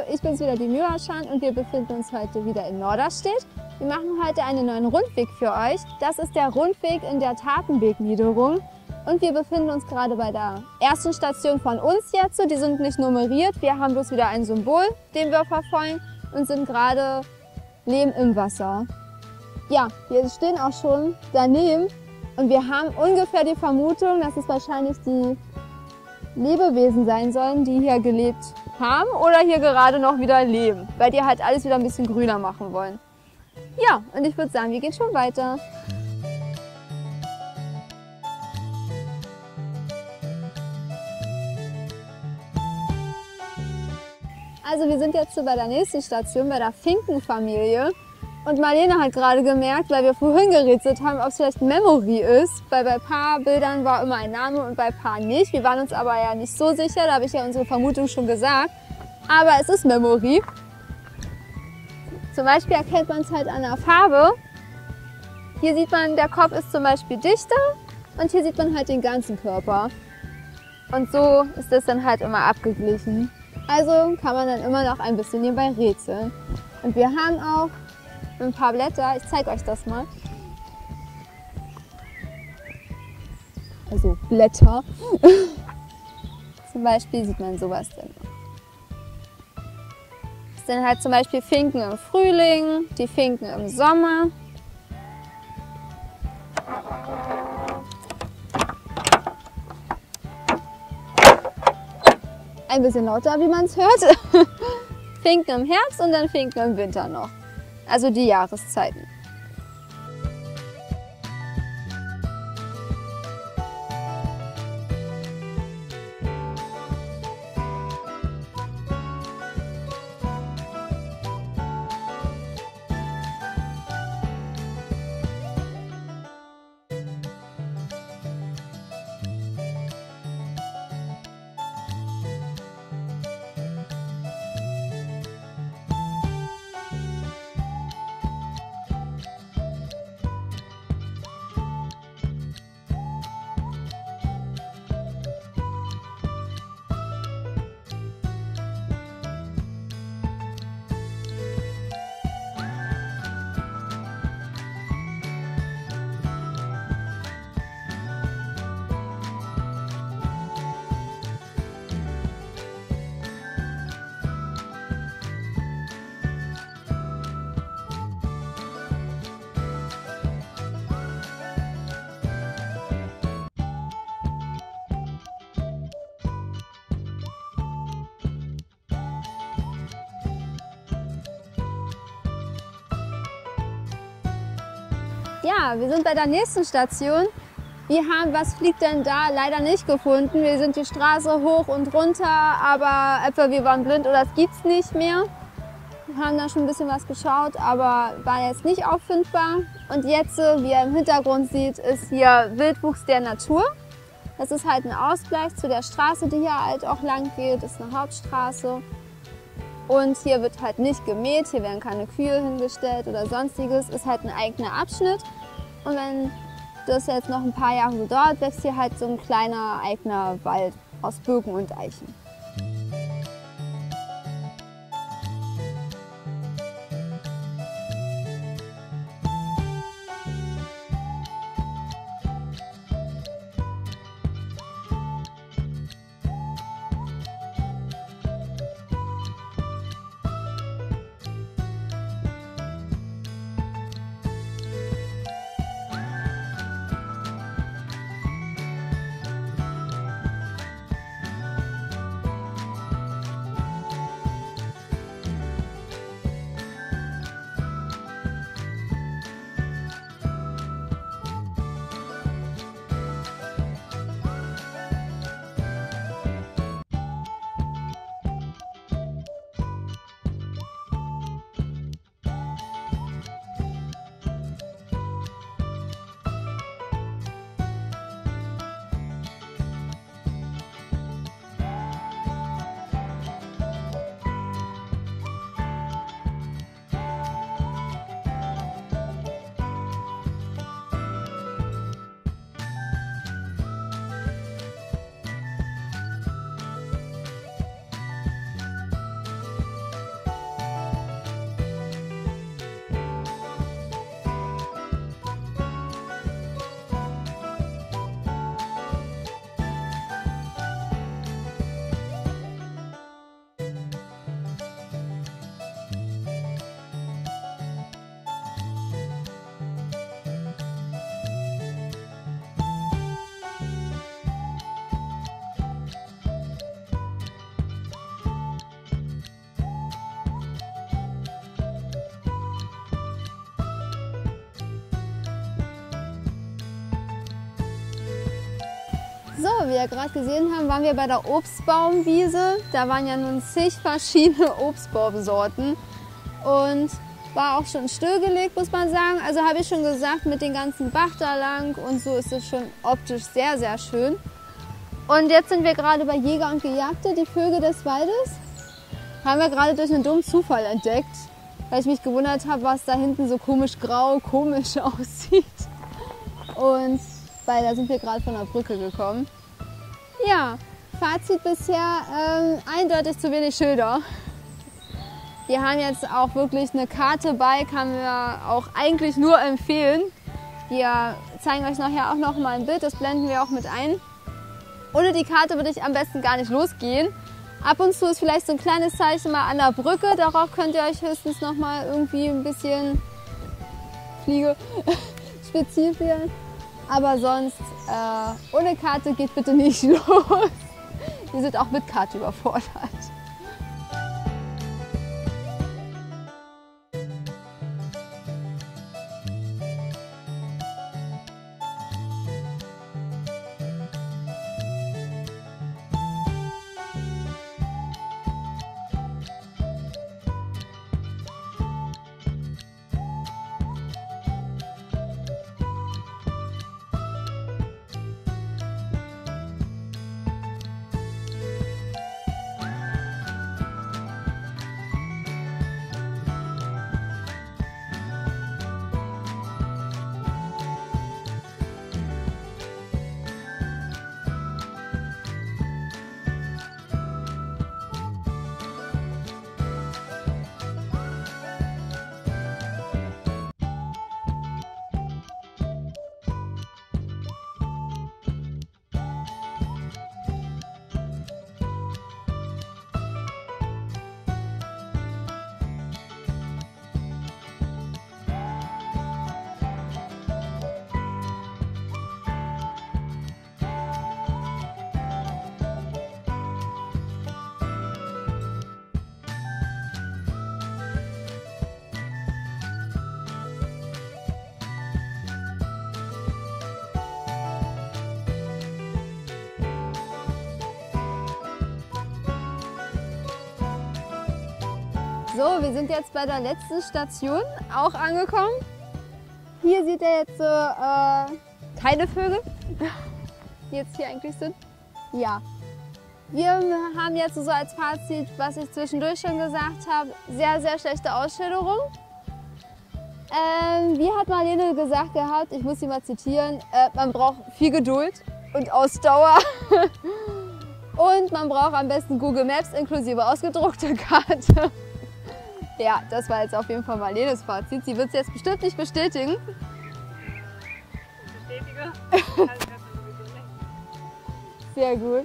ich bin's wieder, die Miraschan, und wir befinden uns heute wieder in Norderstedt. Wir machen heute einen neuen Rundweg für euch. Das ist der Rundweg in der Tapenweg-Niederung. Und wir befinden uns gerade bei der ersten Station von uns jetzt. Die sind nicht nummeriert, wir haben bloß wieder ein Symbol, den wir verfolgen, und sind gerade Lehm im Wasser. Ja, wir stehen auch schon daneben und wir haben ungefähr die Vermutung, dass es wahrscheinlich die Lebewesen sein sollen, die hier gelebt haben oder hier gerade noch wieder leben, weil die halt alles wieder ein bisschen grüner machen wollen. Ja, und ich würde sagen, wir gehen schon weiter. Also wir sind jetzt bei der nächsten Station, bei der Finkenfamilie. Und Marlene hat gerade gemerkt, weil wir vorhin gerätselt haben, ob es vielleicht Memory ist, weil bei ein paar Bildern war immer ein Name und bei ein paar nicht. Wir waren uns aber ja nicht so sicher, da habe ich ja unsere Vermutung schon gesagt. Aber es ist Memory. Zum Beispiel erkennt man es halt an der Farbe. Hier sieht man, der Kopf ist zum Beispiel dichter und hier sieht man halt den ganzen Körper. Und so ist das dann halt immer abgeglichen. Also kann man dann immer noch ein bisschen hierbei rätseln. Und wir haben auch ein paar Blätter, ich zeige euch das mal. Also Blätter. Zum Beispiel sieht man sowas dann. Das sind halt zum Beispiel Finken im Frühling, die Finken im Sommer. Ein bisschen lauter, wie man es hört. Finken im Herbst und dann Finken im Winter noch. Also die Jahreszeiten. Ja, wir sind bei der nächsten Station. Wir haben Was fliegt denn da leider nicht gefunden. Wir sind die Straße hoch und runter, aber etwa wir waren blind oder es gibt's nicht mehr. Wir haben da schon ein bisschen was geschaut, aber war jetzt nicht auffindbar. Und jetzt, wie ihr im Hintergrund seht, ist hier Wildwuchs der Natur. Das ist halt ein Ausgleich zu der Straße, die hier halt auch lang geht. Das ist eine Hauptstraße. Und hier wird halt nicht gemäht, hier werden keine Kühe hingestellt oder sonstiges. Ist halt ein eigener Abschnitt. Und wenn das jetzt noch ein paar Jahre so dauert, wächst hier halt so ein kleiner eigener Wald aus Birken und Eichen. So, wie ihr gerade gesehen habt, waren wir bei der Obstbaumwiese. Da waren ja nun zig verschiedene Obstbaumsorten und war auch schon stillgelegt, muss man sagen. Also habe ich schon gesagt, mit dem ganzen Bach da lang und so ist es schon optisch sehr, sehr schön. Und jetzt sind wir gerade bei Jäger und Gejagte, die Vögel des Waldes. Haben wir gerade durch einen dummen Zufall entdeckt, weil ich mich gewundert habe, was da hinten so komisch grau, komisch aussieht. Und weil da sind wir gerade von der Brücke gekommen. Ja, Fazit bisher, eindeutig zu wenig Schilder. Wir haben jetzt auch wirklich eine Karte bei, kann wir auch eigentlich nur empfehlen. Wir zeigen euch nachher auch noch mal ein Bild, das blenden wir auch mit ein. Ohne die Karte würde ich am besten gar nicht losgehen. Ab und zu ist vielleicht so ein kleines Zeichen mal an der Brücke, darauf könnt ihr euch höchstens noch mal irgendwie ein bisschen spezifizieren. Aber sonst, ohne Karte geht bitte nicht los. Wir sind auch mit Karte überfordert. So, wir sind jetzt bei der letzten Station auch angekommen. Hier seht ihr jetzt keine Vögel, die jetzt hier eigentlich sind. Ja, wir haben jetzt so als Fazit, was ich zwischendurch schon gesagt habe, sehr, sehr schlechte Ausschilderung. Wie hat Marlene gesagt gehabt, ich muss sie mal zitieren, man braucht viel Geduld und Ausdauer. Und man braucht am besten Google Maps inklusive ausgedruckte Karte. Ja, das war jetzt auf jeden Fall Marlenes Fazit. Sie wird es jetzt bestimmt nicht bestätigen. Ich bestätige. Sehr gut.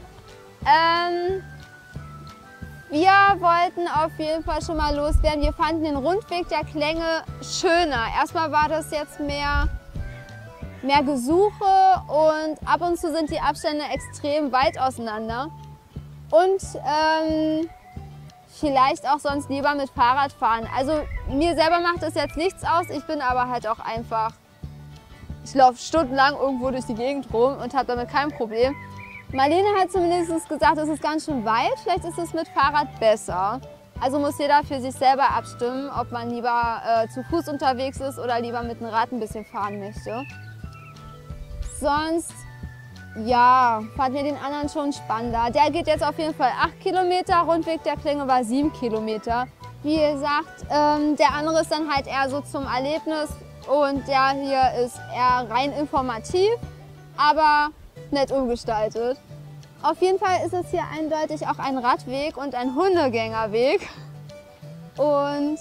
Wir wollten auf jeden Fall schon mal loswerden. Wir fanden den Rundweg der Klänge schöner. Erstmal war das jetzt mehr Gesuche und ab und zu sind die Abstände extrem weit auseinander. Und vielleicht auch sonst lieber mit Fahrrad fahren. Also mir selber macht das jetzt nichts aus. Ich bin aber halt auch einfach, ich laufe stundenlang irgendwo durch die Gegend rum und habe damit kein Problem. Marlene hat zumindest gesagt, es ist ganz schön weit. Vielleicht ist es mit Fahrrad besser. Also muss jeder für sich selber abstimmen, ob man lieber zu Fuß unterwegs ist oder lieber mit dem Rad ein bisschen fahren möchte. Sonst, ja, fanden wir den anderen schon spannender. Der geht jetzt auf jeden Fall 8 Kilometer, Rundweg der Klänge war 7 Kilometer. Wie gesagt, der andere ist dann halt eher so zum Erlebnis und der hier ist eher rein informativ, aber nett umgestaltet. Auf jeden Fall ist es hier eindeutig auch ein Radweg und ein Hundegängerweg. Und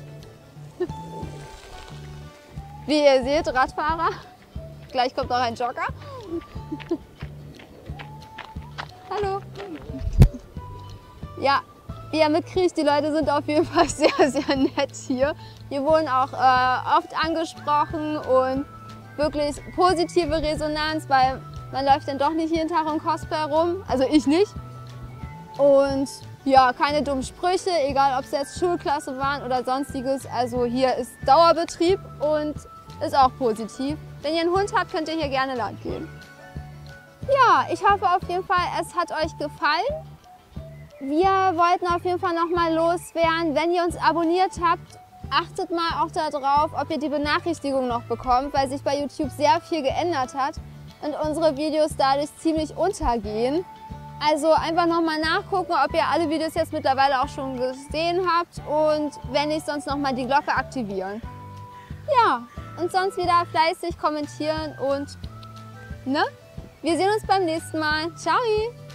wie ihr seht, Radfahrer. Gleich kommt noch ein Jogger. Hallo. Ja, wie ihr mitkriegt, die Leute sind auf jeden Fall sehr, sehr nett hier. Wir wurden auch oft angesprochen und wirklich positive Resonanz, weil man läuft dann doch nicht jeden Tag im Cosplay rum, also ich nicht. Und ja, keine dummen Sprüche, egal ob es jetzt Schulklasse waren oder sonstiges. Also hier ist Dauerbetrieb und ist auch positiv. Wenn ihr einen Hund habt, könnt ihr hier gerne lang gehen. Ja, ich hoffe auf jeden Fall, es hat euch gefallen. Wir wollten auf jeden Fall noch mal loswerden, wenn ihr uns abonniert habt, achtet mal auch darauf, ob ihr die Benachrichtigung noch bekommt, weil sich bei YouTube sehr viel geändert hat und unsere Videos dadurch ziemlich untergehen. Also einfach nochmal nachgucken, ob ihr alle Videos jetzt mittlerweile auch schon gesehen habt und wenn nicht, sonst nochmal die Glocke aktivieren. Ja, und sonst wieder fleißig kommentieren und ne? Wir sehen uns beim nächsten Mal. Ciao!